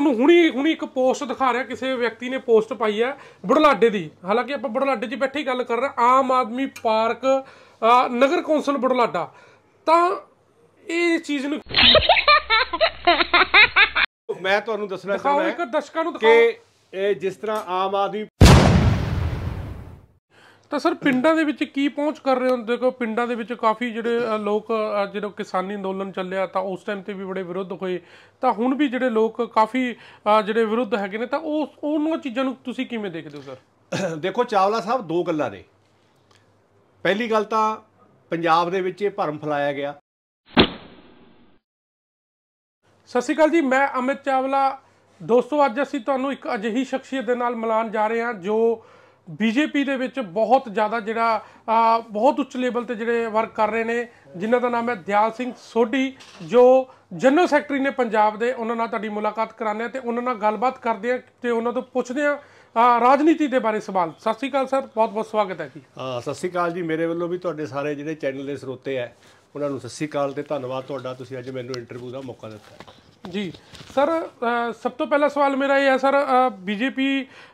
ਤੁਹਾਨੂੰ ਹੁਣੀ ਇੱਕ ਪੋਸਟ ਦਿਖਾ ਰਿਹਾ, ਕਿਸੇ ਵਿਅਕਤੀ ਨੇ ਪੋਸਟ ਪਾਈ ਹੈ ਬੁਢਲਾਡੇ ਦੀ। ਹਾਲਾਂਕਿ ਆਪਾਂ ਬੁਢਲਾਡੇ 'ਚ ਬੈਠੇ ਹੀ ਗੱਲ ਕਰ ਰਹੇ, ਆਮ ਆਦਮੀ ਪਾਰਕ ਨਗਰ ਕੌਂਸਲ ਬੁਢਲਾਡਾ। ਤਾਂ ਇਹ ਚੀਜ਼ ਨੂੰ ਮੈਂ ਤੁਹਾਨੂੰ ਦੱਸਣਾ ਚਾਹੁੰਦਾ ਦਰਸ਼ਕਾਂ ਨੂੰ ਕਿ ਇਹ ਜਿਸ ਤਰ੍ਹਾਂ ਆਮ ਆਦਮੀ ਤਾਂ ਸਰ ਪਿੰਡਾਂ ਦੇ ਵਿੱਚ ਕੀ ਪਹੁੰਚ ਕਰ ਰਹੇ ਹੋ? ਦੇਖੋ ਪਿੰਡਾਂ ਦੇ ਵਿੱਚ ਕਾਫੀ ਜਿਹੜੇ ਲੋਕ, ਜਦੋਂ ਕਿਸਾਨੀ ਅੰਦੋਲਨ ਚੱਲਿਆ ਤਾਂ ਉਸ ਟਾਈਮ ਤੇ ਵੀ ਬੜੇ ਵਿਰੋਧ ਹੋਏ, ਤਾਂ ਹੁਣ ਵੀ ਜਿਹੜੇ ਲੋਕ ਕਾਫੀ ਜਿਹੜੇ ਵਿਰੁੱਧ ਹੈਗੇ ਨੇ, ਤਾਂ ਉਹਨਾਂ ਚੀਜ਼ਾਂ ਨੂੰ ਤੁਸੀਂ ਕਿਵੇਂ ਦੇਖਦੇ ਹੋ ਸਰ? ਦੇਖੋ ਚਾਵਲਾ ਸਾਹਿਬ, ਦੋ ਗੱਲਾਂ ਨੇ। ਪਹਿਲੀ ਗੱਲ ਤਾਂ ਪੰਜਾਬ ਦੇ ਵਿੱਚ ਇਹ ਭਰਮ ਫੈਲਾਇਆ ਗਿਆ। ਸਤਿ ਸ਼੍ਰੀ ਅਕਾਲ ਜੀ, ਮੈਂ ਅਮਿਤ ਚਾਵਲਾ। ਦੋਸਤੋ ਅੱਜ ਅਸੀਂ ਤੁਹਾਨੂੰ ਇੱਕ ਅਜਿਹੀ ਸ਼ਖਸੀਅਤ ਦੇ ਨਾਲ ਮਿਲਾਉਣ ਜਾ ਰਹੇ ਹਾਂ ਜੋ ਬੀਜੇਪੀ ਦੇ ਵਿੱਚ ਬਹੁਤ ਜ਼ਿਆਦਾ ਜਿਹੜਾ ਬਹੁਤ ਉੱਚ ਲੈਵਲ ਤੇ ਜਿਹੜੇ ਵਰਕ ਕਰ ਰਹੇ ਨੇ, ਜਿਨ੍ਹਾਂ ਦਾ ਨਾਮ ਹੈ ਦਿਆਲ ਸਿੰਘ ਸੋਢੀ, ਜੋ ਜਨਰਲ ਸੈਕਟਰੀ ਨੇ ਪੰਜਾਬ ਦੇ। ਉਹਨਾਂ ਨਾਲ ਤੁਹਾਡੀ ਮੁਲਾਕਾਤ ਕਰਾਉਂਦੇ ਹਾਂ ਤੇ ਉਹਨਾਂ ਨਾਲ ਗੱਲਬਾਤ ਕਰਦੇ ਹਾਂ ਤੇ ਉਹਨਾਂ ਤੋਂ ਪੁੱਛਦੇ ਹਾਂ ਰਾਜਨੀਤੀ ਦੇ ਬਾਰੇ ਸਵਾਲ। ਸਤਿ ਸ਼੍ਰੀ ਅਕਾਲ ਸਰ, ਬਹੁਤ ਬਹੁਤ ਸਵਾਗਤ ਹੈ ਜੀ। ਸਤਿ ਸ਼੍ਰੀ ਅਕਾਲ ਜੀ, ਮੇਰੇ ਵੱਲੋਂ ਵੀ ਤੁਹਾਡੇ ਸਾਰੇ ਜਿਹੜੇ ਚੈਨਲ ਦੇ ਸਰੋਤੇ ਹੈ ਉਹਨਾਂ ਨੂੰ ਸਤਿ ਸ਼੍ਰੀ ਅਕਾਲ ਤੇ ਧੰਨਵਾਦ ਤੁਹਾਡਾ, ਤੁਸੀਂ ਅੱਜ ਮੈਨੂੰ ਇੰਟਰਵਿਊ ਦਾ ਮੌਕਾ ਦਿੱਤਾ ਜੀ। ਸਰ ਸਭ ਤੋਂ ਪਹਿਲਾ ਸਵਾਲ ਮੇਰਾ ਇਹ ਹੈ ਸਰ, ਬੀਜੇਪੀ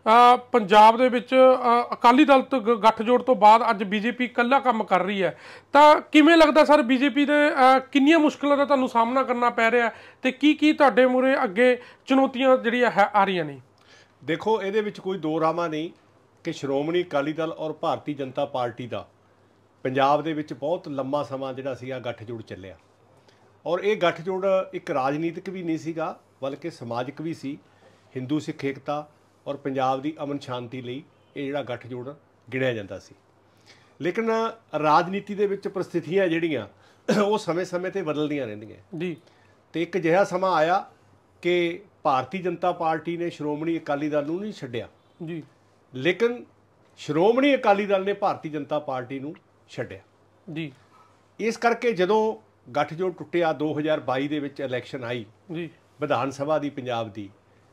ਪੰਜਾਬ ਦੇ ਵਿੱਚ ਅਕਾਲੀ ਦਲ ਤੋਂ ਗੱਠਜੋੜ ਤੋਂ ਬਾਅਦ ਅੱਜ ਬੀਜੇਪੀ ਇਕੱਲਾ ਕੰਮ ਕਰ ਰਹੀ ਹੈ, ਤਾਂ ਕਿਵੇਂ ਲੱਗਦਾ ਸਰ ਬੀਜੇਪੀ ਦੇ ਕਿੰਨੀਆਂ ਮੁਸ਼ਕਲਾਂ ਦਾ ਤੁਹਾਨੂੰ ਸਾਹਮਣਾ ਕਰਨਾ ਪੈ ਰਿਹਾ ਤੇ ਕੀ ਤੁਹਾਡੇ ਮੂਹਰੇ ਅੱਗੇ ਚੁਣੌਤੀਆਂ ਜਿਹੜੀਆਂ ਆ ਰਹੀਆਂ ਨੇ? ਦੇਖੋ ਇਹਦੇ ਵਿੱਚ ਕੋਈ ਦੋ ਰਾਮਾ ਨਹੀਂ ਕਿ ਸ਼੍ਰੋਮਣੀ ਅਕਾਲੀ ਦਲ ਔਰ ਭਾਰਤੀ ਜਨਤਾ ਪਾਰਟੀ ਦਾ ਪੰਜਾਬ ਦੇ ਵਿੱਚ ਬਹੁਤ ਲੰਮਾ ਸਮਾਂ ਜਿਹੜਾ ਸੀਗਾ ਗੱਠਜੋੜ ਚੱਲਿਆ, ਔਰ ਇਹ ਗੱਠਜੋੜ ਇੱਕ ਰਾਜਨੀਤਿਕ ਵੀ ਨਹੀਂ ਸੀਗਾ ਬਲਕਿ ਸਮਾਜਿਕ ਵੀ ਸੀ। ਹਿੰਦੂ ਸਿੱਖ ਏਕਤਾ ਔਰ ਪੰਜਾਬ ਦੀ ਅਮਨ ਸ਼ਾਂਤੀ ਲਈ ਇਹ ਜਿਹੜਾ ਗੱਠਜੋੜ ਗਿਣਿਆ ਜਾਂਦਾ ਸੀ। ਲੇਕਿਨ ਰਾਜਨੀਤੀ ਦੇ ਵਿੱਚ ਪ੍ਰਸਥਿਤੀਆਂ ਜਿਹੜੀਆਂ ਉਹ ਸਮੇਂ-ਸਮੇਂ ਤੇ ਬਦਲਦੀਆਂ ਰਹਿੰਦੀਆਂ ਜੀ। ਤੇ ਇੱਕ ਅਜਿਹਾ ਸਮਾਂ ਆਇਆ ਕਿ ਭਾਰਤੀ ਜਨਤਾ ਪਾਰਟੀ ਨੇ ਸ਼੍ਰੋਮਣੀ ਅਕਾਲੀ ਦਲ ਨੂੰ ਨਹੀਂ ਛੱਡਿਆ ਜੀ, ਲੇਕਿਨ ਸ਼੍ਰੋਮਣੀ ਅਕਾਲੀ ਦਲ ਨੇ ਭਾਰਤੀ ਜਨਤਾ ਪਾਰਟੀ ਨੂੰ ਛੱਡਿਆ ਜੀ। ਇਸ ਕਰਕੇ ਜਦੋਂ ਗੱਠਜੋੜ ਟੁੱਟਿਆ 2022 ਦੇ ਵਿੱਚ ਇਲੈਕਸ਼ਨ ਆਈ ਜੀ ਵਿਧਾਨ ਸਭਾ ਦੀ ਪੰਜਾਬ ਦੀ,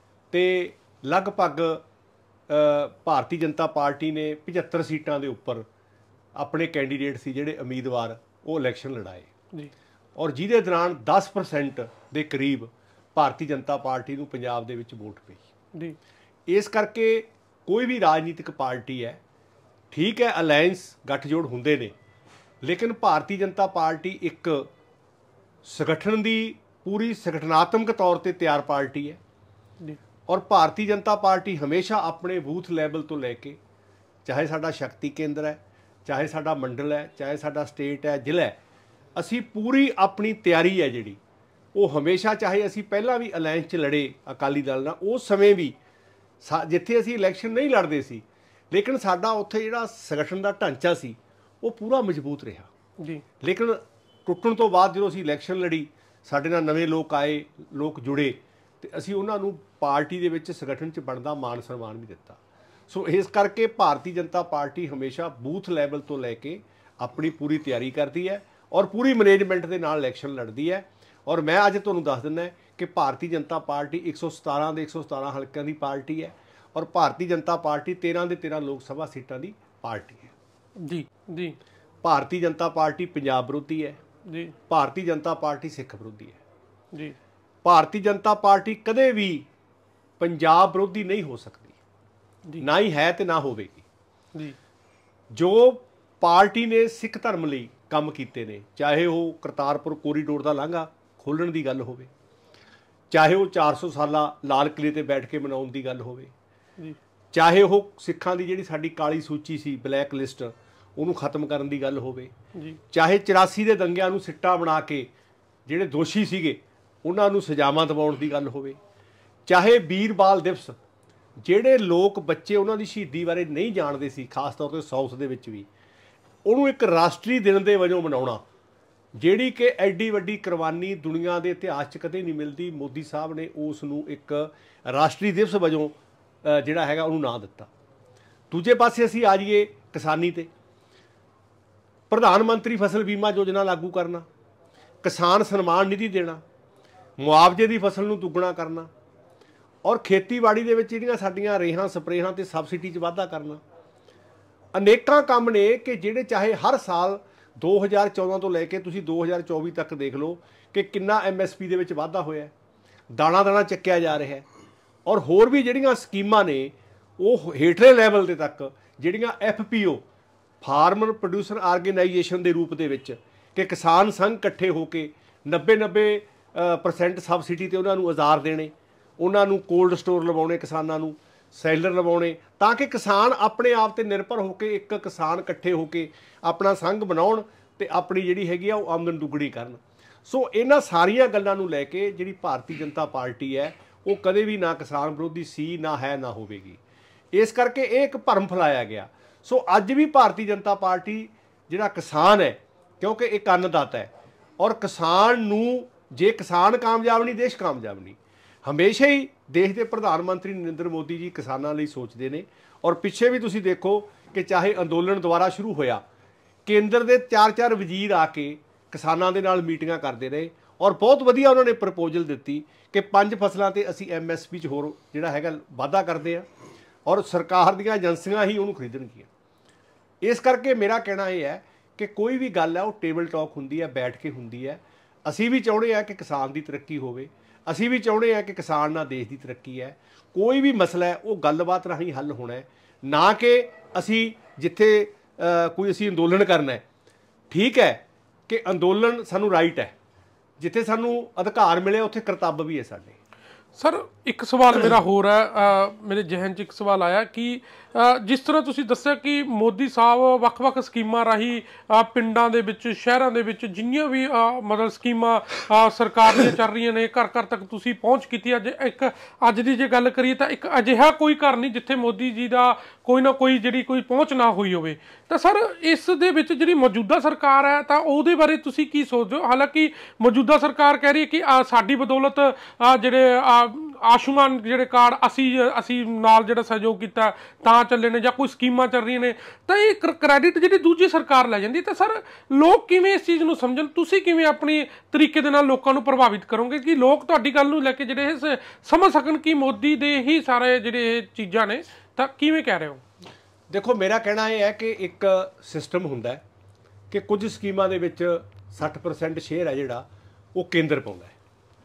ਤੇ ਲਗਭਗ ਭਾਰਤੀ ਜਨਤਾ ਪਾਰਟੀ ਨੇ 75 ਸੀਟਾਂ ਦੇ ਉੱਪਰ ਆਪਣੇ ਕੈਂਡੀਡੇਟ ਸੀ ਜਿਹੜੇ ਉਮੀਦਵਾਰ, ਉਹ ਇਲੈਕਸ਼ਨ ਲੜਾਏ ਜੀ, ਔਰ ਜਿਹਦੇ ਦੌਰਾਨ 10% ਦੇ ਕਰੀਬ ਭਾਰਤੀ ਜਨਤਾ ਪਾਰਟੀ ਨੂੰ ਪੰਜਾਬ ਦੇ ਵਿੱਚ ਵੋਟ ਪਈ ਜੀ। ਇਸ ਕਰਕੇ ਕੋਈ ਵੀ ਰਾਜਨੀਤਿਕ ਪਾਰਟੀ ਹੈ, ਠੀਕ ਹੈ ਅਲਾਇੰਸ ਗੱਠਜੋੜ ਹੁੰਦੇ ਨੇ, ਲੇਕਿਨ ਭਾਰਤੀ ਜਨਤਾ ਪਾਰਟੀ ਇੱਕ ਸੰਗਠਨ ਦੀ ਪੂਰੀ ਸੰਗਠਨਾਤਮਕ ਤੌਰ ਤੇ ਤਿਆਰ ਪਾਰਟੀ ਹੈ, ਔਰ ਭਾਰਤੀ ਜਨਤਾ ਪਾਰਟੀ ਹਮੇਸ਼ਾ ਆਪਣੇ ਬੂਥ ਲੈਵਲ ਤੋਂ ਲੈ ਕੇ, ਚਾਹੇ ਸਾਡਾ ਸ਼ਕਤੀ ਕੇਂਦਰ ਹੈ, ਚਾਹੇ ਸਾਡਾ ਮੰਡਲ ਹੈ, ਚਾਹੇ ਸਾਡਾ ਸਟੇਟ ਹੈ, ਜ਼ਿਲ੍ਹਾ ਹੈ, ਅਸੀਂ ਪੂਰੀ ਆਪਣੀ ਤਿਆਰੀ ਹੈ ਜਿਹੜੀ ਉਹ ਹਮੇਸ਼ਾ, ਚਾਹੇ ਅਸੀਂ ਪਹਿਲਾਂ ਵੀ ਅਲਾਇੰਸ 'ਚ ਲੜੇ ਅਕਾਲੀ ਦਲ ਨਾਲ, ਉਸ ਸਮੇਂ ਵੀ ਜਿੱਥੇ ਅਸੀਂ ਇਲੈਕਸ਼ਨ ਨਹੀਂ ਲੜਦੇ ਸੀ, ਲੇਕਿਨ ਸਾਡਾ ਉੱਥੇ ਜਿਹੜਾ ਸੰਗਠਨ ਦਾ ਢਾਂਚਾ ਸੀ ਉਹ ਪੂਰਾ ਮਜ਼ਬੂਤ ਰਿਹਾ ਜੀ। ਲੇਕਿਨ ਟੁੱਟਣ ਤੋਂ ਬਾਅਦ ਜਦੋਂ ਅਸੀਂ ਇਲੈਕਸ਼ਨ ਲੜੀ, ਸਾਡੇ ਨਾਲ ਨਵੇਂ ਲੋਕ ਆਏ, ਲੋਕ ਜੁੜੇ, ਤੇ ਅਸੀਂ ਉਹਨਾਂ ਨੂੰ ਪਾਰਟੀ ਦੇ ਵਿੱਚ ਸੰਗਠਨ 'ਚ ਬਣਦਾ ਮਾਣ ਸਨਮਾਨ ਵੀ ਦਿੱਤਾ। ਸੋ ਇਸ ਕਰਕੇ ਭਾਰਤੀ ਜਨਤਾ ਪਾਰਟੀ ਹਮੇਸ਼ਾ ਬੂਥ ਲੈਵਲ ਤੋਂ ਲੈ ਕੇ ਆਪਣੀ ਪੂਰੀ ਤਿਆਰੀ ਕਰਦੀ ਹੈ ਔਰ ਪੂਰੀ ਮੈਨੇਜਮੈਂਟ ਦੇ ਨਾਲ ਇਲੈਕਸ਼ਨ ਲੜਦੀ ਹੈ। ਔਰ ਮੈਂ ਅੱਜ ਤੁਹਾਨੂੰ ਦੱਸ ਦਿੰਦਾ ਕਿ ਭਾਰਤੀ ਜਨਤਾ ਪਾਰਟੀ 117 ਦੇ 117 ਹਲਕਿਆਂ ਦੀ ਪਾਰਟੀ ਹੈ, ਔਰ ਭਾਰਤੀ ਜਨਤਾ ਪਾਰਟੀ 13 ਦੇ 13 ਲੋਕ ਸਭਾ ਸੀਟਾਂ ਦੀ ਪਾਰਟੀ ਹੈ ਜੀ ਜੀ। ਭਾਰਤੀ ਜਨਤਾ ਪਾਰਟੀ ਪੰਜਾਬ ਵਿਰੋਧੀ ਹੈ ਜੀ, ਭਾਰਤੀ ਜਨਤਾ ਪਾਰਟੀ ਸਿੱਖ ਵਿਰੋਧੀ ਹੈ ਜੀ। ਭਾਰਤੀ ਜਨਤਾ ਪਾਰਟੀ ਕਦੇ ਵੀ ਪੰਜਾਬ ਵਿਰੋਧੀ ਨਹੀਂ ਹੋ ਸਕਦੀ, ਨਾ ਹੀ ਹੈ ਤੇ ਨਾ ਹੋਵੇਗੀ ਜੀ। ਜੋ ਪਾਰਟੀ ਨੇ ਸਿੱਖ ਧਰਮ ਲਈ ਕੰਮ ਕੀਤੇ ਨੇ, ਚਾਹੇ ਉਹ ਕਰਤਾਰਪੁਰ ਕੋਰੀਡੋਰ ਦਾ ਲਾਂਘਾ ਖੋਲ੍ਹਣ ਦੀ ਗੱਲ ਹੋਵੇ, ਚਾਹੇ ਉਹ 400 ਸਾਲਾ ਲਾਲ ਕਿਲੇ ਤੇ ਬੈਠ ਕੇ ਮਨਾਉਣ ਦੀ ਗੱਲ ਹੋਵੇ ਜੀ, ਚਾਹੇ ਉਹ ਸਿੱਖਾਂ ਦੀ ਜਿਹੜੀ ਸਾਡੀ ਕਾਲੀ ਸੂਚੀ ਸੀ ਬਲੈਕ ਲਿਸਟ ਉਹਨੂੰ ਖਤਮ ਕਰਨ ਦੀ ਗੱਲ ਹੋਵੇ ਜੀ, ਚਾਹੇ 84 ਦੇ ਦੰਗਿਆਂ ਨੂੰ ਸਿੱਟਾ ਬਣਾ ਕੇ ਜਿਹੜੇ ਦੋਸ਼ੀ ਸੀਗੇ ਉਹਨਾਂ ਨੂੰ ਸਜ਼ਾਵਾਂ ਦਿਵਾਉਣ ਦੀ ਗੱਲ ਹੋਵੇ, ਚਾਹੇ ਵੀਰ ਬਾਲ ਦਿਵਸ, ਜਿਹੜੇ ਲੋਕ ਬੱਚੇ ਉਹਨਾਂ ਦੀ ਸ਼ਹੀਦੀ ਬਾਰੇ ਨਹੀਂ ਜਾਣਦੇ ਸੀ, ਖਾਸ ਤੌਰ ਤੇ ਸਾਊਥ ਦੇ ਵਿੱਚ ਵੀ, ਉਹਨੂੰ ਇੱਕ ਰਾਸ਼ਟਰੀ ਦਿਨ ਦੇ ਵਜੋਂ ਮਨਾਉਣਾ, ਜਿਹੜੀ ਕਿ ਐਡੀ ਵੱਡੀ ਕੁਰਬਾਨੀ ਦੁਨੀਆ ਦੇ ਇਤਿਹਾਸ 'ਚ ਕਦੇ ਨਹੀਂ ਮਿਲਦੀ। ਮੋਦੀ ਸਾਹਿਬ ਨੇ ਉਸ ਨੂੰ ਇੱਕ ਰਾਸ਼ਟਰੀ ਦਿਵਸ ਵਜੋਂ ਜਿਹੜਾ ਹੈਗਾ ਉਹਨੂੰ ਨਾਂ ਦਿੱਤਾ। ਦੂਜੇ ਪਾਸੇ ਅਸੀਂ ਆ ਜਾਈਏ ਕਿਸਾਨੀ ਤੇ, ਪ੍ਰਧਾਨ ਮੰਤਰੀ ਫਸਲ ਬੀਮਾ ਯੋਜਨਾ ਲਾਗੂ ਕਰਨਾ, ਕਿਸਾਨ ਸਨਮਾਨ ਨਿਧੀ ਦੇਣਾ, ਮੁਆਵਜ਼ੇ ਦੀ ਫਸਲ ਨੂੰ ਦੁੱਗਣਾ ਕਰਨਾ, ਔਰ ਖੇਤੀਬਾੜੀ ਦੇ ਵਿੱਚ ਜਿਹੜੀਆਂ ਸਾਡੀਆਂ ਰੇਹਾਂ ਸਪਰੇਹਾਂ ਤੇ ਸਬਸਿਡੀ 'ਚ ਵਾਧਾ ਕਰਨਾ, ਅਨੇਕਾਂ ਕੰਮ ਨੇ ਕਿ ਜਿਹੜੇ ਚਾਹੇ ਹਰ ਸਾਲ 2014 ਤੋਂ ਲੈ ਕੇ ਤੁਸੀਂ 2024 ਤੱਕ ਦੇਖ ਲਓ ਕਿ ਕਿੰਨਾ MSP ਦੇ ਵਿੱਚ ਵਾਧਾ ਹੋਇਆ, ਦਾਣਾ ਦਾਣਾ ਚੱਕਿਆ ਜਾ ਰਿਹਾ ਹੈ, ਔਰ ਹੋਰ ਵੀ ਜਿਹੜੀਆਂ ਸਕੀਮਾਂ ਨੇ ਉਹ ਹੇਠਲੇ ਲੈਵਲ ਦੇ ਤੱਕ ਜਿਹੜੀਆਂ FPO ਫਾਰਮਰ ਪ੍ਰੋਡਿਊਸਰ ਆਰਗੇਨਾਈਜੇਸ਼ਨ ਦੇ ਰੂਪ ਦੇ ਵਿੱਚ ਕਿ ਕਿਸਾਨ ਸੰਘ ਇਕੱਠੇ ਹੋ ਕੇ 90% ਸਬਸਿਡੀ ਤੇ ਉਹਨਾਂ ਨੂੰ ਆਜ਼ਾਰ ਦੇਣੇ, ਉਹਨਾਂ ਨੂੰ ਕੋਲਡ ਸਟੋਰ ਲਵਾਉਣੇ, ਕਿਸਾਨਾਂ ਨੂੰ ਸੈਲਰ ਲਵਾਉਣੇ, ਤਾਂ ਕਿ ਕਿਸਾਨ ਆਪਣੇ ਆਪ ਤੇ ਨਿਰਭਰ ਹੋ ਕੇ ਇੱਕ ਕਿਸਾਨ ਇਕੱਠੇ ਹੋ ਕੇ ਆਪਣਾ ਸੰਘ ਬਣਾਉਣ ਤੇ ਆਪਣੀ ਜਿਹੜੀ ਹੈਗੀ ਆ ਉਹ ਆਮਦਨ ਦੁੱਗਣੀ ਕਰਨ। ਸੋ ਇਹਨਾਂ ਸਾਰੀਆਂ ਗੱਲਾਂ ਨੂੰ ਲੈ ਕੇ ਜਿਹੜੀ ਭਾਰਤੀ ਜਨਤਾ ਪਾਰਟੀ ਹੈ ਉਹ ਕਦੇ ਵੀ ਨਾ ਕਿਸਾਨ ਵਿਰੋਧੀ ਸੀ, ਨਾ ਹੈ, ਨਾ ਹੋਵੇਗੀ। ਇਸ ਕਰਕੇ ਇਹ ਇੱਕ ਭਰਮ ਫੈਲਾਇਆ ਗਿਆ। ਸੋ ਅੱਜ ਵੀ ਭਾਰਤੀ ਜਨਤਾ ਪਾਰਟੀ ਜਿਹੜਾ ਕਿਸਾਨ ਹੈ, ਕਿਉਂਕਿ ਇੱਕ ਅੰਨਦਾਤਾ ਹੈ, ਔਰ ਕਿਸਾਨ ਨੂੰ ਜੇ ਕਿਸਾਨ ਕਾਮਯਾਬ ਨਹੀਂ ਦੇਸ਼ ਕਾਮਯਾਬ ਨਹੀਂ। ਹਮੇਸ਼ਾ ਹੀ ਦੇਸ਼ ਦੇ ਪ੍ਰਧਾਨ ਮੰਤਰੀ ਨਰਿੰਦਰ ਮੋਦੀ ਜੀ ਕਿਸਾਨਾਂ ਲਈ ਸੋਚਦੇ ਨੇ। ਔਰ ਪਿੱਛੇ ਵੀ ਤੁਸੀਂ ਦੇਖੋ ਕਿ ਚਾਹੇ ਅੰਦੋਲਨ ਦੁਬਾਰਾ ਸ਼ੁਰੂ ਹੋਇਆ, ਕੇਂਦਰ ਦੇ 4-4 ਵਜ਼ੀਰ ਆ ਕੇ ਕਿਸਾਨਾਂ ਦੇ ਨਾਲ ਮੀਟਿੰਗਾਂ ਕਰਦੇ ਰਹੇ ਔਰ ਬਹੁਤ ਵਧੀਆ ਉਹਨਾਂ ਨੇ ਪ੍ਰਪੋਜ਼ਲ ਦਿੱਤੀ ਕਿ 5 ਫਸਲਾਂ ਤੇ ਅਸੀਂ MSP 'ਚ ਹੋਰ ਜਿਹੜਾ ਹੈਗਾ ਵਾਧਾ ਕਰਦੇ ਆ ਔਰ ਸਰਕਾਰ ਦੀਆਂ ਏਜੰਸੀਆਂ ਹੀ ਉਹਨੂੰ ਖਰੀਦਣਗੀਆਂ। ਇਸ ਕਰਕੇ ਮੇਰਾ ਕਹਿਣਾ ਇਹ ਹੈ ਕਿ ਕੋਈ ਵੀ ਗੱਲ ਹੈ ਉਹ ਟੇਬਲ ਟਾਕ ਹੁੰਦੀ ਹੈ, ਬੈਠ ਕੇ ਹੁੰਦੀ ਹੈ। ਅਸੀਂ ਵੀ ਚਾਹੁੰਦੇ ਹਾਂ ਕਿ ਕਿਸਾਨ ਦੀ ਤਰੱਕੀ ਹੋਵੇ, ਅਸੀਂ ਵੀ ਚਾਹੁੰਦੇ ਹਾਂ ਕਿ ਕਿਸਾਨ ਨਾਲ ਦੇਸ਼ ਦੀ ਤਰੱਕੀ ਹੈ। ਕੋਈ ਵੀ ਮਸਲਾ ਹੈ ਉਹ ਗੱਲਬਾਤ ਰਾਹੀਂ ਹੱਲ ਹੋਣਾ ਹੈ, ਨਾ ਕਿ ਅਸੀਂ ਜਿੱਥੇ ਕੋਈ ਅਸੀਂ ਅੰਦੋਲਨ ਕਰਨਾ ਹੈ। ਠੀਕ ਹੈ ਕਿ ਅੰਦੋਲਨ ਸਾਨੂੰ ਰਾਈਟ ਹੈ, ਜਿੱਥੇ ਸਾਨੂੰ ਅਧਿਕਾਰ ਮਿਲੇ ਉੱਥੇ ਕਰਤੱਵ ਵੀ ਹੈ ਸਾਡੇ। ਸਰ ਇੱਕ ਸਵਾਲ ਮੇਰਾ ਹੋਰ ਹੈ, ਮੇਰੇ ਜ਼ਿਹਨ 'ਚ ਇੱਕ ਸਵਾਲ ਆਇਆ ਕਿ ਜਿਸ ਤਰ੍ਹਾਂ ਤੁਸੀਂ ਦੱਸਿਆ ਕਿ ਮੋਦੀ ਸਾਹਿਬ ਵੱਖ-ਵੱਖ ਸਕੀਮਾਂ ਰਾਹੀਂ ਪਿੰਡਾਂ ਦੇ ਵਿੱਚ, ਸ਼ਹਿਰਾਂ ਦੇ ਵਿੱਚ ਜਿੰਨੀਆਂ ਵੀ ਮਤਲਬ ਸਕੀਮਾਂ ਸਰਕਾਰ ਦੀਆਂ ਚੱਲ ਰਹੀਆਂ ਨੇ, ਘਰ ਘਰ ਤੱਕ ਤੁਸੀਂ ਪਹੁੰਚ ਕੀਤੀ। ਅੱਜ ਦੀ ਜੇ ਗੱਲ ਕਰੀਏ ਤਾਂ ਇੱਕ ਅਜਿਹਾ ਕੋਈ ਘਰ ਨਹੀਂ ਜਿੱਥੇ ਮੋਦੀ ਜੀ ਦਾ ਕੋਈ ਨਾ ਕੋਈ ਜਿਹੜੀ ਕੋਈ ਪਹੁੰਚ ਨਾ ਹੋਈ ਹੋਵੇ। ਤਾਂ ਸਰ ਇਸ ਦੇ ਵਿੱਚ ਜਿਹੜੀ ਮੌਜੂਦਾ ਸਰਕਾਰ ਹੈ ਤਾਂ ਉਹਦੇ ਬਾਰੇ ਤੁਸੀਂ ਕੀ ਸੋਚਦੇ ਹੋ? ਹਾਲਾਂਕਿ ਮੌਜੂਦਾ ਸਰਕਾਰ ਕਹਿ ਰਹੀ ਹੈ ਕਿ ਸਾਡੀ ਬਦੌਲਤ ਜਿਹੜੇ ਆਯੁਸ਼ਮਾਨ ਜਿਹੜੇ ਕਾਰਡ ਅਸੀਂ ਨਾਲ ਜਿਹੜਾ ਸਹਿਯੋਗ ਕੀਤਾ ਤਾਂ ਚੱਲੇ ਨੇ, ਜਾਂ ਕੋਈ ਸਕੀਮਾਂ ਚੱਲ ਰਹੀਆਂ ਨੇ, ਤਾਂ ਇਹ ਕ੍ਰੈਡਿਟ ਜਿਹੜੀ ਦੂਜੀ ਸਰਕਾਰ ਲੈ ਜਾਂਦੀ। ਤਾਂ ਸਰ ਲੋਕ ਕਿਵੇਂ ਇਸ ਚੀਜ਼ ਨੂੰ ਸਮਝਣ? ਤੁਸੀਂ ਕਿਵੇਂ ਆਪਣੀ ਤਰੀਕੇ ਦੇ ਨਾਲ ਲੋਕਾਂ ਨੂੰ ਪ੍ਰਭਾਵਿਤ ਕਰੋਗੇ ਕਿ ਲੋਕ ਤੁਹਾਡੀ ਗੱਲ ਨੂੰ ਲੈ ਕੇ ਜਿਹੜੇ ਸਮਝ ਸਕਣ ਕਿ ਮੋਦੀ ਦੇ ਹੀ ਸਾਰੇ ਜਿਹੜੇ ਇਹ ਚੀਜ਼ਾਂ ਨੇ? ਤਾਂ ਕਿਵੇਂ ਕਹਿ ਰਹੇ ਹੋ? ਦੇਖੋ, ਮੇਰਾ ਕਹਿਣਾ ਇਹ ਹੈ ਕਿ ਇੱਕ ਸਿਸਟਮ ਹੁੰਦਾ ਹੈ ਕਿ ਕੁਝ ਸਕੀਮਾਂ ਦੇ ਵਿੱਚ 60% ਸ਼ੇਅਰ ਹੈ ਜਿਹੜਾ ਉਹ ਕੇਂਦਰ ਪਾਉਂਦਾ ਹੈ,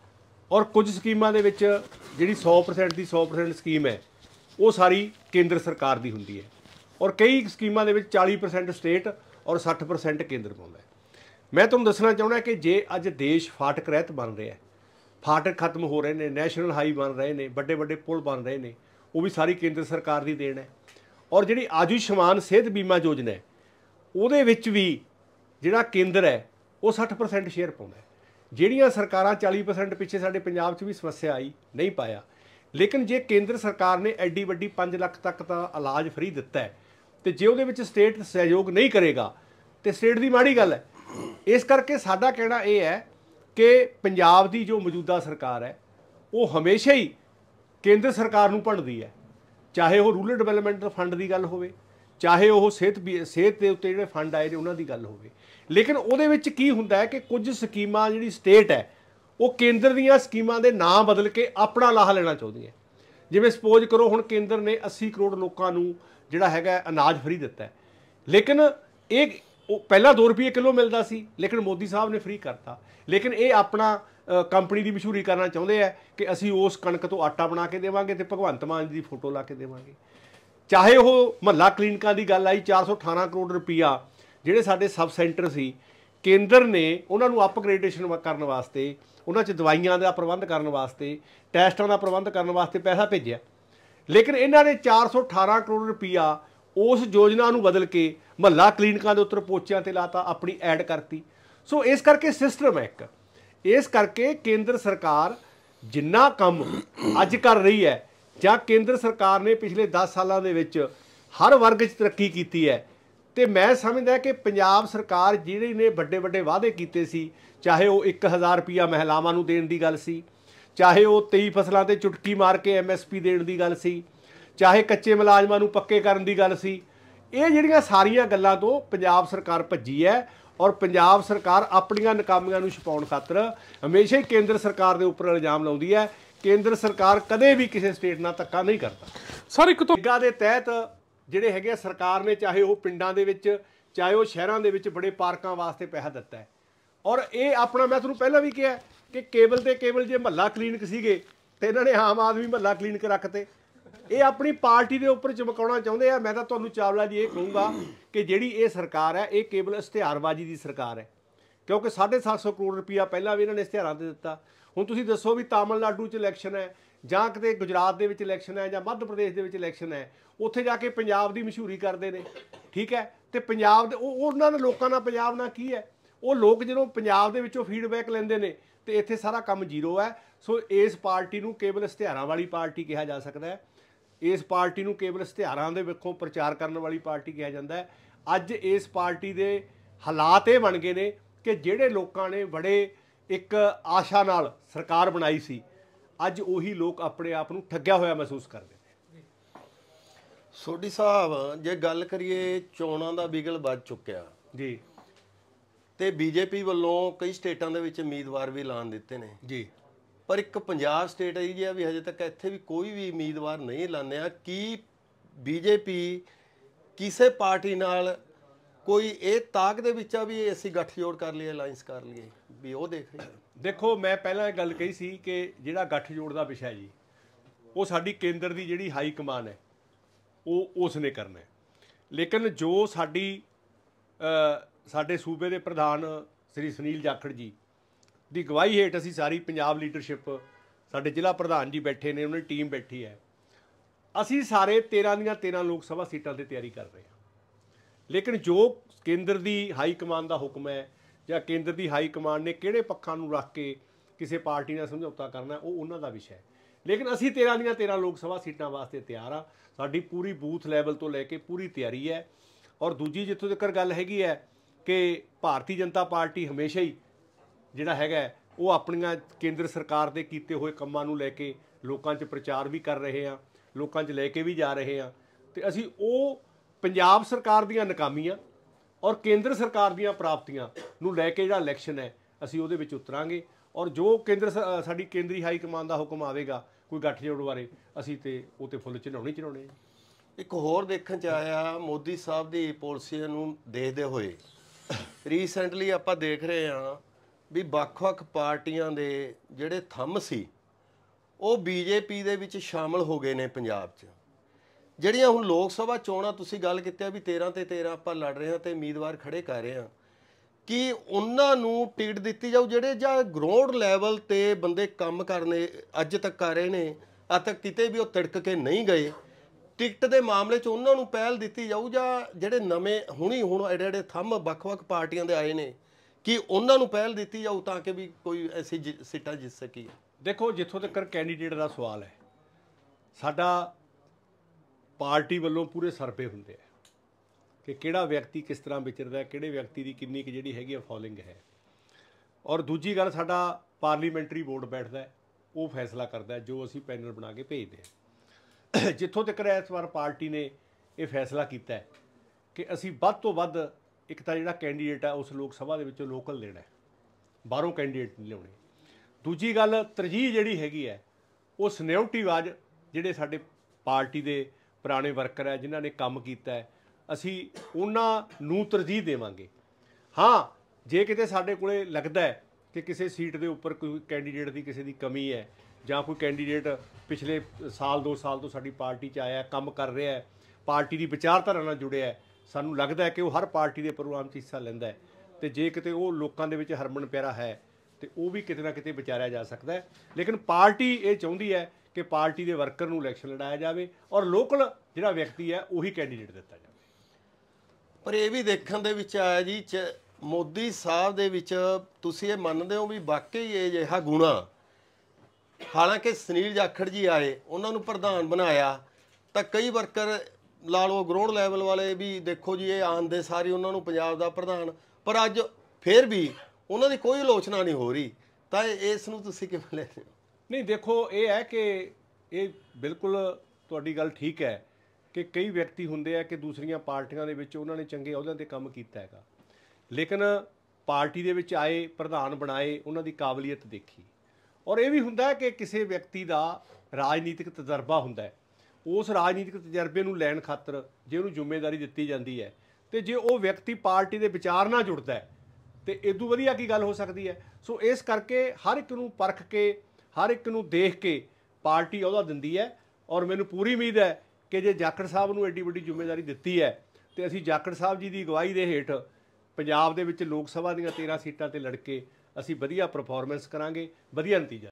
ਔਰ ਕੁਝ ਸਕੀਮਾਂ ਦੇ ਵਿੱਚ ਜਿਹੜੀ 100% ਦੀ 100% ਸਕੀਮ ਹੈ ਉਹ ਸਾਰੀ ਕੇਂਦਰ ਸਰਕਾਰ ਦੀ ਹੁੰਦੀ ਹੈ, ਔਰ ਕਈ ਸਕੀਮਾਂ ਦੇ ਵਿੱਚ 40% ਸਟੇਟ ਔਰ 60% ਕੇਂਦਰ ਪਾਉਂਦਾ ਹੈ। ਮੈਂ ਤੁਹਾਨੂੰ ਦੱਸਣਾ ਚਾਹੁੰਦਾ ਕਿ ਜੇ ਅੱਜ ਦੇਸ਼ ਫਾਟਕ ਰਹਿਤ ਬਣ ਰਿਹਾ ਹੈ, ਫਾਟਕ ਖਤਮ ਹੋ ਰਹੇ ਨੇ, ਨੈਸ਼ਨਲ ਹਾਈ ਬਣ ਰਹੇ ਨੇ, ਵੱਡੇ ਵੱਡੇ ਪੁਲ ਬਣ ਰਹੇ ਨੇ, ਉਹ ਵੀ ਸਾਰੀ ਕੇਂਦਰ ਸਰਕਾਰ ਦੀ ਦੇਣ ਹੈ। ਔਰ ਜਿਹੜੀ ਆਯੁਸ਼ਮਾਨ ਸਿਹਤ ਬੀਮਾ ਯੋਜਨਾ ਹੈ ਉਹਦੇ ਵਿੱਚ ਵੀ ਜਿਹੜਾ ਕੇਂਦਰ ਹੈ ਉਹ 60% ਸ਼ੇਅਰ ਪਾਉਂਦਾ ਹੈ। ਜਿਹੜੀਆਂ ਸਰਕਾਰਾਂ 40% ਪਿੱਛੇ ਸਾਡੇ ਪੰਜਾਬ 'ਚ ਵੀ ਸਮੱਸਿਆ ਆਈ, ਨਹੀਂ ਪਾਇਆ, ਲੇਕਿਨ ਜੇ ਕੇਂਦਰ ਸਰਕਾਰ ਨੇ ਐਡੀ ਵੱਡੀ 5 ਲੱਖ ਤੱਕ ਦਾ ਇਲਾਜ ਫ੍ਰੀ ਦਿੱਤਾ ਹੈ ਤੇ ਜੇ ਉਹਦੇ ਵਿੱਚ ਸਟੇਟ ਸਹਿਯੋਗ ਨਹੀਂ ਕਰੇਗਾ ਤੇ ਸਟੇਟ ਦੀ ਮਾੜੀ ਗੱਲ ਹੈ। ਇਸ ਕਰਕੇ ਸਾਡਾ ਕਹਿਣਾ ਇਹ ਹੈ ਕਿ ਪੰਜਾਬ ਦੀ ਜੋ ਮੌਜੂਦਾ ਸਰਕਾਰ ਹੈ ਉਹ ਹਮੇਸ਼ਾ ਹੀ ਕੇਂਦਰ ਸਰਕਾਰ ਨੂੰ ਭੰਡਦੀ ਹੈ, ਚਾਹੇ ਉਹ ਰੂਰਲ ਡਿਵੈਲਪਮੈਂਟ ਫੰਡ ਦੀ ਗੱਲ ਹੋਵੇ, ਚਾਹੇ ਉਹ ਸਿਹਤ ਦੇ ਉੱਤੇ ਜਿਹੜੇ ਫੰਡ ਆਏ ਨੇ ਉਹਨਾਂ ਦੀ ਗੱਲ ਹੋਵੇ। ਲੇਕਿਨ ਉਹਦੇ ਵਿੱਚ ਕੀ ਹੁੰਦਾ ਹੈ ਕਿ ਕੁਝ ਸਕੀਮਾਂ ਜਿਹੜੀ ਸਟੇਟ ਹੈ ਉਹ ਕੇਂਦਰ ਦੀਆਂ ਸਕੀਮਾਂ ਦੇ ਨਾਂ ਬਦਲ ਕੇ ਆਪਣਾ ਲਾਹਾ ਲੈਣਾ ਚਾਹੁੰਦੀ ਹੈ। ਜਿਵੇਂ ਸਪੋਜ਼ ਕਰੋ ਹੁਣ ਕੇਂਦਰ ਨੇ 80 ਕਰੋੜ ਲੋਕਾਂ ਨੂੰ ਜਿਹੜਾ ਹੈਗਾ ਅਨਾਜ ਫ੍ਰੀ ਦਿੱਤਾ ਹੈ, ਲੇਕਿਨ ਇਹ ਪਹਿਲਾਂ 2 ਰੁਪਏ ਕਿਲੋ ਮਿਲਦਾ ਸੀ, ਲੇਕਿਨ ਮੋਦੀ ਸਾਹਿਬ ਨੇ ਫ੍ਰੀ ਕਰਤਾ। ਲੇਕਿਨ ਇਹ ਆਪਣਾ ਕੰਪਨੀ ਦੀ ਮਸ਼ਹੂਰੀ ਕਰਨਾ ਚਾਹੁੰਦੇ ਆ ਕਿ ਅਸੀਂ ਉਸ ਕਣਕ ਤੋਂ ਆਟਾ ਬਣਾ ਕੇ ਦੇਵਾਂਗੇ ਤੇ ਭਗਵੰਤ ਮਾਨ ਦੀ ਫੋਟੋ ਲਾ ਕੇ ਦੇਵਾਂਗੇ। ਚਾਹੇ ਉਹ ਮਹੱਲਾ ਕਲੀਨਿਕਾਂ ਦੀ ਗੱਲ ਆਈ, 418 ਕਰੋੜ ਰੁਪਈਆ ਜਿਹੜੇ ਸਾਡੇ ਸਬ ਸੈਂਟਰ ਸੀ, ਕੇਂਦਰ ਨੇ ਉਹਨਾਂ ਨੂੰ ਅਪਗ੍ਰੇਡੇਸ਼ਨ ਕਰਨ ਵਾਸਤੇ, ਉਹਨਾਂ 'ਚ ਦਵਾਈਆਂ ਦਾ ਪ੍ਰਬੰਧ ਕਰਨ ਵਾਸਤੇ, ਟੈਸਟਾਂ ਦਾ ਪ੍ਰਬੰਧ ਕਰਨ ਵਾਸਤੇ ਪੈਸਾ ਭੇਜਿਆ। ਲੇਕਿਨ ਇਹਨਾਂ ਨੇ 418 ਕਰੋੜ ਰੁਪਈਆ ਉਸ ਯੋਜਨਾ ਨੂੰ ਬਦਲ ਕੇ ਮਹੱਲਾ ਕਲੀਨਿਕਾਂ ਦੇ ਉੱਤੇ ਪੋਚਿਆਂ ਤੇ ਲਾਤਾ, ਆਪਣੀ ਐਡ ਕਰਤੀ। ਸੋ ਇਸ ਕਰਕੇ ਸਿਸਟਮ ਹੈ ਇੱਕ। ਇਸ ਕਰਕੇ ਕੇਂਦਰ ਸਰਕਾਰ ਜਿੰਨਾ ਕੰਮ ਅੱਜ ਕਰ ਰਹੀ ਹੈ, ਜਾਂ ਕੇਂਦਰ ਸਰਕਾਰ ਨੇ ਪਿਛਲੇ 10 ਸਾਲਾਂ ਦੇ ਵਿੱਚ ਹਰ ਵਰਗ 'ਚ ਤਰੱਕੀ ਕੀਤੀ ਹੈ, ਤੇ ਮੈਂ ਸਮਝਦਾ ਕਿ ਪੰਜਾਬ ਸਰਕਾਰ ਜਿਹੜੇ ਨੇ ਵੱਡੇ ਵੱਡੇ ਵਾਅਦੇ ਕੀਤੇ ਸੀ, ਚਾਹੇ ਉਹ 1000 ਰੁਪਈਆ ਮਹਿਲਾਵਾਂ ਨੂੰ ਦੇਣ ਦੀ ਗੱਲ ਸੀ, ਚਾਹੇ ਉਹ 23 ਫਸਲਾਂ ਤੇ ਚੁਟਕੀ ਮਾਰ ਕੇ MSP ਦੇਣ ਦੀ ਗੱਲ ਸੀ, ਚਾਹੇ ਕੱਚੇ ਮੁਲਾਜ਼ਮਾਂ ਨੂੰ ਪੱਕੇ ਕਰਨ ਦੀ ਗੱਲ ਸੀ, ਇਹ ਜਿਹੜੀਆਂ ਸਾਰੀਆਂ ਗੱਲਾਂ ਤੋਂ ਪੰਜਾਬ ਸਰਕਾਰ ਭੱਜੀ ਹੈ। ਔਰ ਪੰਜਾਬ ਸਰਕਾਰ ਆਪਣੀਆਂ ਨਾਕਾਮੀਆਂ ਨੂੰ ਛੁਪਾਉਣ ਖਾਤਰ ਹਮੇਸ਼ਾ ਹੀ ਕੇਂਦਰ ਸਰਕਾਰ ਦੇ ਉੱਪਰ ਇਲਜ਼ਾਮ ਲਾਉਂਦੀ ਹੈ। ਕੇਂਦਰ ਸਰਕਾਰ ਕਦੇ ਵੀ ਕਿਸੇ ਸਟੇਟ ਨਾਲ ਧੱਕਾ ਨਹੀਂ ਕਰਦਾ। ਸਰ ਇੱਕ ਤੋਂ ਦੇ ਤਹਿਤ ਜਿਹੜੇ ਹੈਗੇ ਸਰਕਾਰ ਨੇ, ਚਾਹੇ ਉਹ ਪਿੰਡਾਂ ਦੇ ਵਿੱਚ, ਚਾਹੇ ਉਹ ਸ਼ਹਿਰਾਂ ਦੇ ਵਿੱਚ ਬੜੇ ਪਾਰਕਾਂ ਵਾਸਤੇ ਪੈਸਾ ਦਿੱਤਾ ਹੈ। ਔਰ ਇਹ ਆਪਣਾ, ਮੈਂ ਤੁਹਾਨੂੰ ਪਹਿਲਾਂ ਵੀ ਕਿਹਾ ਕਿ ਕੇਬਲ ਤੇ ਕੇਬਲ ਜੇ ਮਹੱਲਾ ਕਲੀਨਿਕ ਸੀਗੇ ਤੇ ਇਹਨਾਂ ਨੇ ਆਮ ਆਦਮੀ ਮਹੱਲਾ ਕਲੀਨਿਕ ਰੱਖਤੇ। ਇਹ ਆਪਣੀ ਪਾਰਟੀ ਦੇ ਉੱਪਰ ਚਮਕਾਉਣਾ ਚਾਹੁੰਦੇ ਆ। ਮੈਂ ਤਾਂ ਤੁਹਾਨੂੰ ਚਾਵਲਾ ਜੀ ਇਹ ਕਹੂੰਗਾ ਕਿ ਜਿਹੜੀ ਇਹ ਸਰਕਾਰ ਹੈ ਇਹ ਕੇਵਲ ਇਸ਼ਤਿਹਾਰਬਾਜ਼ੀ ਦੀ ਸਰਕਾਰ ਹੈ, ਕਿਉਂਕਿ 750 ਕਰੋੜ ਰੁਪਈਆ ਪਹਿਲਾਂ ਵੀ ਇਹਨਾਂ ਨੇ ਇਸ਼ਤਿਹਾਰਾਂ ਤੇ ਦਿੱਤਾ। ਹੁਣ ਤੁਸੀਂ ਦੱਸੋ ਵੀ ਤਾਮਿਲਨਾਡੂ 'ਚ ਇਲੈਕਸ਼ਨ ਹੈ ਜਾਂ ਕਿਤੇ ਗੁਜਰਾਤ ਦੇ ਵਿੱਚ ਇਲੈਕਸ਼ਨ ਹੈ ਜਾਂ ਮੱਧ ਪ੍ਰਦੇਸ਼ ਦੇ ਵਿੱਚ ਇਲੈਕਸ਼ਨ ਹੈ, ਉੱਥੇ ਜਾ ਕੇ ਪੰਜਾਬ ਦੀ ਮਸ਼ਹੂਰੀ ਕਰਦੇ ਨੇ, ਠੀਕ ਹੈ। ਤੇ ਪੰਜਾਬ ਦੇ ਉਹਨਾਂ ਦੇ ਲੋਕਾਂ ਨਾਲ ਪੰਜਾਬ ਨਾਲ ਕੀ ਹੈ? ਉਹ ਲੋਕ ਜਦੋਂ ਪੰਜਾਬ ਦੇ ਵਿੱਚੋਂ ਫੀਡਬੈਕ ਲੈਂਦੇ ਨੇ ਤੇ ਇੱਥੇ ਸਾਰਾ ਕੰਮ ਜ਼ੀਰੋ ਹੈ। ਸੋ ਇਸ ਪਾਰਟੀ ਨੂੰ ਕੇਵਲ ਇਸ਼ਤਿਹਾਰਾਂ ਵਾਲੀ ਪਾਰਟੀ ਕਿਹਾ ਜਾ ਸਕਦਾ ਹੈ। ਇਸ ਪਾਰਟੀ ਨੂੰ ਕੇਵਲ ਇਸ਼ਤਿਹਾਰਾਂ ਦੇ ਵਿੱਚੋਂ ਪ੍ਰਚਾਰ ਕਰਨ ਵਾਲੀ ਪਾਰਟੀ ਕਿਹਾ ਜਾਂਦਾ ਹੈ। ਅੱਜ ਇਸ ਪਾਰਟੀ ਦੇ ਹਾਲਾਤ ਇਹ ਬਣ ਗਏ ਨੇ ਕਿ ਜਿਹੜੇ ਲੋਕਾਂ ਨੇ ਬੜੇ ਇੱਕ ਆਸ਼ਾ ਨਾਲ ਸਰਕਾਰ ਬਣਾਈ ਸੀ, ਅੱਜ ਉਹੀ ਲੋਕ ਆਪਣੇ ਆਪ ਨੂੰ ਠੱਗਿਆ ਹੋਇਆ ਮਹਿਸੂਸ ਕਰਦੇ ਨੇ। ਸੋਢੀ ਸਾਹਿਬ, ਜੇ ਗੱਲ ਕਰੀਏ ਚੋਣਾਂ ਦਾ ਬਿਗਲ ਵੱਜ ਚੁੱਕਿਆ ਜੀ, ਤੇ ਬੀਜੇਪੀ ਵੱਲੋਂ ਕਈ ਸਟੇਟਾਂ ਦੇ ਵਿੱਚ ਉਮੀਦਵਾਰ ਵੀ ਐਲਾਨ ਦਿੱਤੇ ਨੇ ਜੀ, ਪਰ ਇੱਕ ਪੰਜਾਬ ਸਟੇਟ ਹੈ ਜੀ ਵੀ ਹਜੇ ਤੱਕ ਇੱਥੇ ਵੀ ਕੋਈ ਵੀ ਉਮੀਦਵਾਰ ਨਹੀਂ ਐਲਾਨਿਆ। ਕੀ ਬੀਜੇਪੀ ਕਿਸੇ ਪਾਰਟੀ ਨਾਲ ਕੋਈ ਇਹ ਤਾਕ ਦੇ ਵਿੱਚ ਆ ਵੀ ਅਸੀਂ ਗੱਠਜੋੜ ਕਰ ਲਈਏ, ਅਲਾਈਅੰਸ ਕਰ ਲਈਏ, ਵੀ ਉਹ ਦੇਖ ਰਹੀ? ਦੇਖੋ, ਮੈਂ ਪਹਿਲਾਂ ਇਹ ਗੱਲ ਕਹੀ ਸੀ ਕਿ ਜਿਹੜਾ ਗੱਠਜੋੜ ਦਾ ਵਿਸ਼ਾ ਜੀ ਉਹ ਸਾਡੀ ਕੇਂਦਰ ਦੀ ਜਿਹੜੀ ਹਾਈ ਕਮਾਨ ਹੈ ਉਹ ਉਸ ਨੇ ਕਰਨਾ ਹੈ। ਲੇਕਿਨ ਜੋ ਸਾਡੇ ਸੂਬੇ ਦੇ ਪ੍ਰਧਾਨ ਸ੍ਰੀ ਸੁਨੀਲ ਜਾਖੜ ਜੀ ਦੀ ਅਗਵਾਈ ਹੇਠ ਅਸੀਂ ਸਾਰੀ ਪੰਜਾਬ ਲੀਡਰਸ਼ਿਪ, ਸਾਡੇ ਜ਼ਿਲ੍ਹਾ ਪ੍ਰਧਾਨ ਜੀ ਬੈਠੇ ਨੇ, ਉਹਨਾਂ ਦੀ ਟੀਮ ਬੈਠੀ ਹੈ, ਅਸੀਂ ਸਾਰੇ 13 ਦੀਆਂ 13 ਲੋਕ ਸਭਾ ਸੀਟਾਂ ਦੀ ਤਿਆਰੀ ਕਰ ਰਹੇ ਹਾਂ। ਲੇਕਿਨ ਜੋ ਕੇਂਦਰ ਦੀ ਹਾਈ ਕਮਾਨ ਦਾ ਹੁਕਮ ਹੈ ਜਾਂ ਕੇਂਦਰ ਦੀ ਹਾਈ ਕਮਾਨ ਨੇ ਕਿਹੜੇ ਪੱਖਾਂ ਨੂੰ ਰੱਖ ਕੇ ਕਿਸੇ ਪਾਰਟੀ ਨਾਲ ਸਮਝੌਤਾ ਕਰਨਾ, ਉਹ ਉਹਨਾਂ ਦਾ ਵਿਸ਼ਾ ਹੈ। ਲੇਕਿਨ ਅਸੀਂ 13 ਦੀਆਂ 13 ਲੋਕ ਸਭਾ ਸੀਟਾਂ ਵਾਸਤੇ ਤਿਆਰ ਹਾਂ। ਸਾਡੀ ਪੂਰੀ ਬੂਥ ਲੈਵਲ ਤੋਂ ਲੈ ਕੇ ਪੂਰੀ ਤਿਆਰੀ ਹੈ। ਔਰ ਦੂਜੀ ਜਿੱਥੋਂ ਤੱਕ ਗੱਲ ਹੈਗੀ ਹੈ ਕਿ ਭਾਰਤੀ ਜਨਤਾ ਪਾਰਟੀ ਹਮੇਸ਼ਾ ਹੀ ਜਿਹੜਾ ਹੈਗਾ ਉਹ ਆਪਣੀਆਂ ਕੇਂਦਰ ਸਰਕਾਰ ਦੇ ਕੀਤੇ ਹੋਏ ਕੰਮਾਂ ਨੂੰ ਲੈ ਕੇ ਲੋਕਾਂ 'ਚ ਪ੍ਰਚਾਰ ਵੀ ਕਰ ਰਹੇ ਹਾਂ, ਲੋਕਾਂ 'ਚ ਲੈ ਕੇ ਵੀ ਜਾ ਰਹੇ ਹਾਂ। ਤੇ ਅਸੀਂ ਉਹ ਪੰਜਾਬ ਸਰਕਾਰ ਦੀਆਂ ਨਾਕਾਮੀਆਂ ਔਰ ਕੇਂਦਰ ਸਰਕਾਰ ਦੀਆਂ ਪ੍ਰਾਪਤੀਆਂ ਨੂੰ ਲੈ ਕੇ ਜਿਹੜਾ ਇਲੈਕਸ਼ਨ ਹੈ ਅਸੀਂ ਉਹਦੇ ਵਿੱਚ ਉਤਰਾਂਗੇ। ਔਰ ਜੋ ਸਾਡੀ ਕੇਂਦਰੀ ਹਾਈ ਕਮਾਨ ਦਾ ਹੁਕਮ ਆਵੇਗਾ ਕੋਈ ਗੱਠਜੋੜ ਬਾਰੇ, ਅਸੀਂ ਤੇ ਉਹ ਤੇ ਫੁੱਲ ਚੜਾਉਣੇ। ਇੱਕ ਹੋਰ ਦੇਖਣ 'ਚ ਆਇਆ, ਮੋਦੀ ਸਾਹਿਬ ਦੀ ਪਾਲਿਸੀ ਨੂੰ ਦੇਖਦੇ ਹੋਏ ਰੀਸੈਂਟਲੀ ਆਪਾਂ ਦੇਖ ਰਹੇ ਹਾਂ ਵੀ ਵੱਖ-ਵੱਖ ਪਾਰਟੀਆਂ ਦੇ ਜਿਹੜੇ ਥੰਮ ਸੀ ਉਹ ਬੀਜੇਪੀ ਦੇ ਵਿੱਚ ਸ਼ਾਮਲ ਹੋ ਗਏ ਨੇ ਪੰਜਾਬ 'ਚ। ਜਿਹੜੀਆਂ ਹੁਣ ਲੋਕ ਸਭਾ ਚੋਣਾਂ ਤੁਸੀਂ ਗੱਲ ਕੀਤੀ ਵੀ 13 ਤੇ 13 ਆਪਾਂ ਲੜ ਰਹੇ ਹਾਂ ਤੇ ਉਮੀਦਵਾਰ ਖੜੇ ਕਰ ਰਹੇ ਹਾਂ, ਕਿ ਉਹਨਾਂ ਨੂੰ ਟਿਕਟ ਦਿੱਤੀ ਜਾਊ ਜਿਹੜੇ ਜਾਂ ਗਰਾਊਂਡ ਲੈਵਲ ਤੇ ਬੰਦੇ ਕੰਮ ਕਰਨੇ ਅੱਜ ਤੱਕ ਕਰ ਰਹੇ ਨੇ, ਅੱਜ ਤੱਕ ਕਿਤੇ ਵੀ ਉਹ ਤਿੜਕ ਕੇ ਨਹੀਂ ਗਏ, ਟਿਕਟ ਦੇ ਮਾਮਲੇ 'ਚ ਉਹਨਾਂ ਨੂੰ ਪਹਿਲ ਦਿੱਤੀ ਜਾਊ, ਜਾਂ ਜਿਹੜੇ ਨਵੇਂ ਹੁਣ ਐਡੇ ਥੰਮ ਵੱਖ-ਵੱਖ ਪਾਰਟੀਆਂ ਦੇ ਆਏ ਨੇ ਕਿ ਉਹਨਾਂ ਨੂੰ ਪਹਿਲ ਦਿੱਤੀ ਜਾਊ ਤਾਂ ਕਿ ਵੀ ਕੋਈ ਐਸੀ ਸੀਟਾਂ ਜਿੱਤ ਸਕੀ? ਦੇਖੋ, ਜਿੱਥੋਂ ਤੱਕ ਕੈਂਡੀਡੇਟ ਦਾ ਸਵਾਲ ਹੈ, ਸਾਡਾ ਪਾਰਟੀ ਵੱਲੋਂ ਪੂਰੇ ਸਰਵੇ ਹੁੰਦੇ ਆ ਕਿ ਕਿਹੜਾ ਵਿਅਕਤੀ ਕਿਸ ਤਰ੍ਹਾਂ ਵਿਚਰਦਾ ਹੈ, ਕਿਹੜੇ ਵਿਅਕਤੀ ਦੀ ਕਿੰਨੀ ਕੁ ਜਿਹੜੀ ਹੈਗੀ ਆ ਫੋਲੋਇੰਗ ਹੈ। ਔਰ ਦੂਜੀ ਗੱਲ, ਸਾਡਾ ਪਾਰਲੀਮੈਂਟਰੀ ਬੋਰਡ ਬੈਠਦਾ ਹੈ, ਉਹ ਫੈਸਲਾ ਕਰਦਾ ਜੋ ਅਸੀਂ ਪੈਨਲ ਬਣਾ ਕੇ ਭੇਜਦੇ ਹਾਂ। ਜਿੱਥੋਂ ਤੱਕ ਇਸ ਵਾਰ ਪਾਰਟੀ ਨੇ ਇਹ ਫੈਸਲਾ ਕੀਤਾ ਹੈ ਕਿ ਅਸੀਂ ਵੱਧ ਤੋਂ ਵੱਧ ਇੱਕ ਤਾਂ ਜਿਹੜਾ ਕੈਂਡੀਡੇਟ ਹੈ ਉਸ ਲੋਕ ਸਭਾ ਦੇ ਵਿੱਚੋਂ ਲੋਕਲ ਲੈਣਾ, ਬਾਹਰੋਂ ਕੈਂਡੀਡੇਟ ਨਹੀਂ ਲਿਆਉਣੇ। ਦੂਜੀ ਗੱਲ, ਤਰਜੀਹ ਜਿਹੜੀ ਹੈਗੀ ਹੈ ਉਹ ਸਨਿਓਰਟੀਵਾਜ ਜਿਹੜੇ ਸਾਡੇ ਪਾਰਟੀ ਦੇ ਪੁਰਾਣੇ ਵਰਕਰ ਹੈ ਜਿਨ੍ਹਾਂ ਨੇ ਕੰਮ ਕੀਤਾ ਹੈ, ਅਸੀਂ ਉਹਨਾਂ ਨੂੰ ਤਰਜੀਹ ਦੇਵਾਂਗੇ। ਹਾਂ, ਜੇ ਕਿਤੇ ਸਾਡੇ ਕੋਲੇ ਲੱਗਦਾ ਹੈ ਕਿ ਕਿਸੇ ਸੀਟ ਦੇ ਉੱਪਰ ਕੋਈ ਕੈਂਡੀਡੇਟ ਦੀ ਕਿਸੇ ਦੀ ਕਮੀ ਹੈ ਜਾਂ ਕੋਈ ਕੈਂਡੀਡੇਟ ਪਿਛਲੇ ਸਾਲ 2 ਸਾਲ ਤੋਂ ਸਾਡੀ ਪਾਰਟੀ 'ਚ ਆਇਆ, ਕੰਮ ਕਰ ਰਿਹਾ ਹੈ, ਪਾਰਟੀ ਦੀ ਵਿਚਾਰਧਾਰਾ ਨਾਲ ਜੁੜਿਆ ਹੈ, ਸਾਨੂੰ ਲੱਗਦਾ ਹੈ ਕਿ ਉਹ ਹਰ ਪਾਰਟੀ ਦੇ ਪ੍ਰੋਗਰਾਮ 'ਚ ਹਿੱਸਾ ਲੈਂਦਾ ਹੈ, ਤੇ ਜੇ ਕਿਤੇ ਉਹ ਲੋਕਾਂ ਦੇ ਵਿੱਚ ਹਰਮਨ ਪਿਆਰਾ ਹੈ ਤੇ ਉਹ ਵੀ ਕਿਤੇ ਨਾ ਕਿਤੇ ਵਿਚਾਰਿਆ ਜਾ ਸਕਦਾ ਹੈ। ਲੇਕਿਨ ਪਾਰਟੀ ਇਹ ਚਾਹੁੰਦੀ ਹੈ ਕਿ ਪਾਰਟੀ ਦੇ ਵਰਕਰ ਨੂੰ ਇਲੈਕਸ਼ਨ ਲੜਾਇਆ ਜਾਵੇ ਔਰ ਲੋਕਲ ਜਿਹੜਾ ਵਿਅਕਤੀ ਹੈ ਉਹੀ ਕੈਂਡੀਡੇਟ ਦਿੱਤਾ ਜਾਵੇ। ਪਰ ਇਹ ਵੀ ਦੇਖਣ ਦੇ ਵਿੱਚ ਆਇਆ ਜੀ ਮੋਦੀ ਸਾਹਿਬ ਦੇ ਵਿੱਚ ਤੁਸੀਂ ਇਹ ਮੰਨਦੇ ਹੋ ਵੀ ਵਾਕਈ ਇਹ ਅਜਿਹਾ ਗੁਣਾ, ਹਾਲਾਂਕਿ ਸੁਨੀਲ ਜਾਖੜ ਜੀ ਆਏ, ਉਹਨਾਂ ਨੂੰ ਪ੍ਰਧਾਨ ਬਣਾਇਆ ਤਾਂ ਕਈ ਵਰਕਰ ਲਾ ਲਓ ਗਰਾਊਂਡ ਲੈਵਲ ਵਾਲੇ ਵੀ ਦੇਖੋ ਜੀ ਇਹ ਆਉਂਦੇ ਸਾਰੇ ਉਹਨਾਂ ਨੂੰ ਪੰਜਾਬ ਦਾ ਪ੍ਰਧਾਨ, ਪਰ ਅੱਜ ਫਿਰ ਵੀ ਉਹਨਾਂ ਦੀ ਕੋਈ ਆਲੋਚਨਾ ਨਹੀਂ ਹੋ ਰਹੀ, ਤਾਂ ਇਸ ਨੂੰ ਤੁਸੀਂ ਕਿਵੇਂ ਲੈਂਦੇ ਹੋ? ਨਹੀਂ, ਦੇਖੋ, ਇਹ ਹੈ ਕਿ ਇਹ ਬਿਲਕੁਲ ਤੁਹਾਡੀ ਗੱਲ ਠੀਕ ਹੈ ਕਿ ਕਈ ਵਿਅਕਤੀ ਹੁੰਦੇ ਆ ਕਿ ਦੂਸਰੀਆਂ ਪਾਰਟੀਆਂ ਦੇ ਵਿੱਚ ਉਹਨਾਂ ਨੇ ਚੰਗੇ ਅਹੁਦਿਆਂ 'ਤੇ ਕੰਮ ਕੀਤਾ ਹੈਗਾ, ਲੇਕਿਨ ਪਾਰਟੀ ਦੇ ਵਿੱਚ ਆਏ, ਪ੍ਰਧਾਨ ਬਣਾਏ, ਉਹਨਾਂ ਦੀ ਕਾਬਲੀਅਤ ਦੇਖੀ। ਔਰ ਇਹ ਵੀ ਹੁੰਦਾ ਹੈ ਕਿ ਕਿਸੇ ਵਿਅਕਤੀ ਦਾ ਰਾਜਨੀਤਿਕ ਤਜਰਬਾ ਹੁੰਦਾ ਹੈ, ਉਸ ਰਾਜਨੀਤਿਕ ਤਜਰਬੇ ਨੂੰ ਲੈਣ ਖਾਤਰ ਜੇ ਉਹਨੂੰ ਜ਼ਿੰਮੇਵਾਰੀ ਦਿੱਤੀ ਜਾਂਦੀ ਹੈ ਤੇ ਜੇ ਉਹ ਵਿਅਕਤੀ ਪਾਰਟੀ ਦੇ ਵਿਚਾਰ ਨਾਲ ਜੁੜਦਾ ਹੈ ਤੇ ਇਦੋਂ ਵਧੀਆ ਕੀ ਗੱਲ ਹੋ ਸਕਦੀ ਹੈ। ਸੋ ਇਸ ਕਰਕੇ ਹਰ ਇੱਕ ਨੂੰ ਪਰਖ ਕੇ, ਹਰ ਇੱਕ ਨੂੰ ਦੇਖ ਕੇ ਪਾਰਟੀ ਉਹਦਾ ਦਿੰਦੀ ਹੈ। ਔਰ ਮੈਨੂੰ ਪੂਰੀ ਉਮੀਦ ਹੈ ਕਿ ਜੇ ਜਾਖੜ ਸਾਹਿਬ ਨੂੰ ਐਡੀ ਵੱਡੀ ਜ਼ਿੰਮੇਵਾਰੀ ਦਿੱਤੀ ਹੈ ਤੇ ਅਸੀਂ ਜਾਖੜ ਸਾਹਿਬ ਜੀ ਦੀ ਅਗਵਾਈ ਦੇ ਹੇਠ ਪੰਜਾਬ ਦੇ ਵਿੱਚ ਲੋਕ ਸਭਾ ਦੀਆਂ 13 ਸੀਟਾਂ ਤੇ ਲੜ ਕੇ ਅਸੀਂ ਵਧੀਆ ਪਰਫਾਰਮੈਂਸ ਕਰਾਂਗੇ, ਵਧੀਆ ਨਤੀਜਾ।